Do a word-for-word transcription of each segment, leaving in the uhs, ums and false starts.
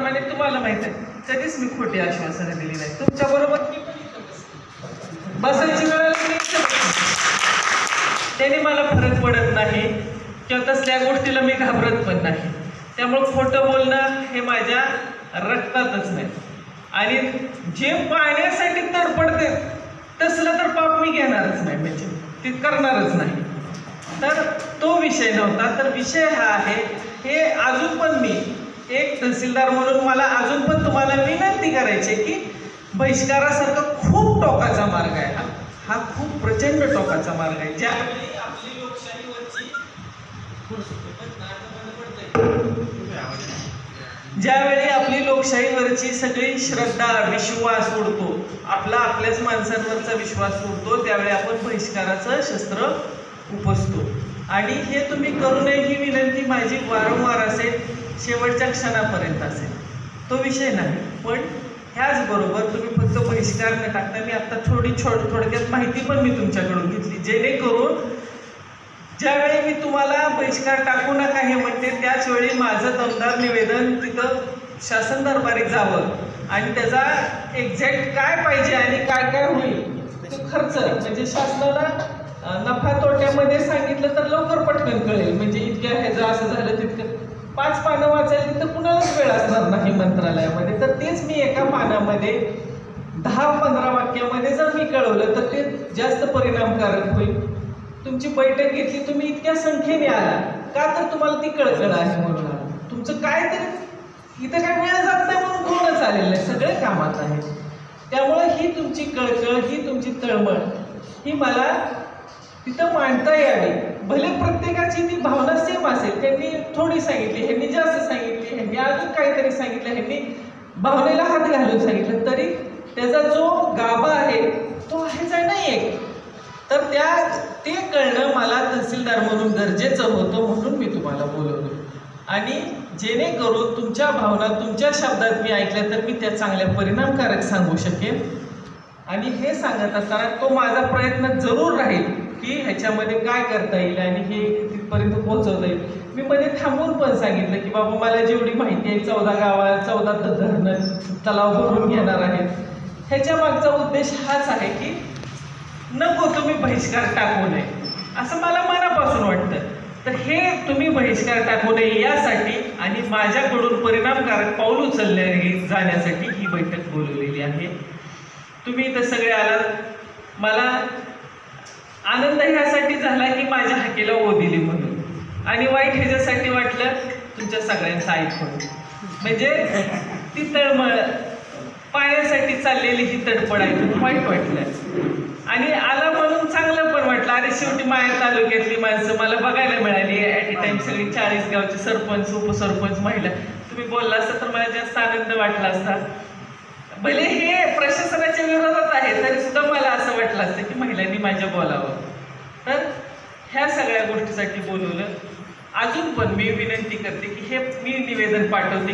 त्याप्रमाणे तुम्हाला माहित आहे कधीच मी खोटी आश्वासनं दिली नाही. तुमच्या बरोबर बसायची वेळ त्याने मला फरक पडत नाही किंवा तसल्या गोष्टीला मी घाबरत पण नाही. त्यामुळे खोटं बोलणं हे माझ्या रक्तातच नाही. आणि जे पाण्यासाठी तडपडते तसलं तर पाप मी घेणारच नाही, म्हणजे ते करणारच नाही. तर तो विषय नव्हता. तर विषय हा आहे, हे अजून पण मी एक तहसीलदार म्हणून मला अजून पण तुम्हाला विनंती करायची की बहिष्कारासारखा खूप टोकाचा मार्ग आहे हा हा खूप प्रचंड टोकाचा मार्ग आहे. ज्यावेळी आपली लोकशाहीवरची ज्यावेळी आपली लोकशाहीवरची सगळी श्रद्धा विश्वास उडतो, आपला आपल्याच माणसांवरचा विश्वास उडतो, त्यावेळी आपण बहिष्काराचं शस्त्र उपसतो. आणि हे तुम्ही करू नये ही विनंती माझी वारंवार असेल, शेवटच्या क्षणापर्यंत असेल, तो विषय नाही. पण ह्याचबरोबर तुम्ही फक्त बहिष्कार न टाकता, मी आता थोडी छोड थोडक्यात माहिती पण मी तुमच्याकडून घेतली, जेणेकरून ज्यावेळी मी तुम्हाला बहिष्कार टाकू नका हे म्हणते त्याच वेळी माझं दमदार निवेदन तिथं शासन दरबारी जावं आणि त्याचा एक्झॅक्ट काय पाहिजे आणि काय काय होईल तो खर्च, म्हणजे शासनाला नफा तोट्यामध्ये सांगितलं तर लवकर पटकन कळेल. म्हणजे इतक्या ह्याचं असं झालं तितकं पाच पानं वाचायला तिथं कुणालाच वेळ असणार नाही मंत्रालयामध्ये. तर तेच मी एका पानामध्ये दहा पंधरा वाक्यामध्ये जर मी कळवलं तर ते जास्त परिणामकारक होईल. तुमची बैठक घेतली, तुम्ही इतक्या संख्येने आला का तर तुम्हाला ती कळकळ आहे म्हणून आला. तुमचं काय तरी इथं काय वेळ जात नाही म्हणून कोणच आलेलं नाही, सगळे कामात आहे. त्यामुळे ही तुमची कळकळ, ही तुमची तळमळ ही मला तिथं मांडता यावी. भले प्रत्येकाची ती भावना सेम असेल, त्यांनी थोडी सांगितली, ह्यांनी जास्त सांगितली, ह्यांनी अजून काहीतरी सांगितलं, ह्यांनी भावनेला हात घालून सांगितलं, तरी त्याचा जो गाभा आहे तो आहेच आहे नाही एक. तर त्या ते कळणं मला तहसीलदार म्हणून गरजेचं होतं, म्हणून मी तुम्हाला बोलवलं. आणि जेणेकरून तुमच्या भावना तुमच्या शब्दात मी ऐकल्या तर मी त्या चांगल्या परिणामकारक सांगू शकेन. आणि हे सांगत असताना तो माझा प्रयत्न जरूर राहील की ह्याच्यामध्ये काय करता येईल आणि हे तिथपर्यंत पोहोचवता येईल. मी मध्ये थांबून पण सांगितलं की बाबा मला जेवढी माहिती आहे, चौदा गावा चौदा धरणं तलाव भरून घेणार आहेत, ह्याच्या मागचा उद्देश हाच आहे की नको तुम्ही बहिष्कार टाकू नये असं मला मनापासून वाटतं. तर हे तुम्ही बहिष्कार टाकू नये यासाठी आणि माझ्याकडून परिणामकारक पाऊल उचलले जाण्यासाठी ही बैठक बोलवलेली आहे. तुम्ही इथं सगळे आलात, मला आनंद ह्यासाठी झाला की माझ्या हाकेला ओ दिली म्हणून, आणि वाईट ह्याच्यासाठी वाटलं तुमच्या सगळ्यांचं ऐकून. म्हणजे ती तळमळ पाण्यासाठी चाललेली ही तडपड ऐकून वाईट वाटलं आणि आला म्हणून चांगलं पण वाटलं. अरे शेवटी माया तालुक्यातली माणसं मला बघायला मिळाली ॲट ए टाइम, सगळी चाळीस गावचे सरपंच उपसरपंच महिला. तुम्ही बोलला असता तर मला जास्त आनंद वाटला असता. भले हे प्रशासनाच्या विरोधात आहे तरी सुद्धा मला असं वाटलं असतं की महिलांनी माझ्या बोलावं. तर ह्या सगळ्या गोष्टीसाठी बोलवलं. अजून पण मी विनंती करते की हे मी निवेदन पाठवते,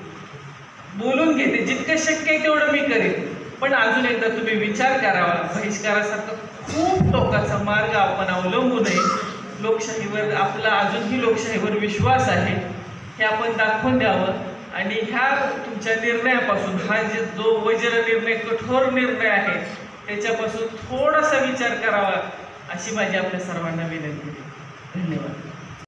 बोलून घेते, जितकं शक्य आहे तेवढं मी करेन. पण अजून एकदा तुम्ही विचार करावा, बहिष्कारासारखा खूप टोकाचा मार्ग आपण अवलंबू नये. लोकशाहीवर आपला अजूनही लोकशाहीवर विश्वास आहे हे आपण दाखवून द्यावं. आणि ह्या तुमच्या निर्णयापासून हा जे जो वज्र निर्णय, कठोर निर्णय आहे त्याच्यापासून थोडासा विचार करावा अशी माझी आपल्या सर्वांना विनंती आहे. धन्यवाद.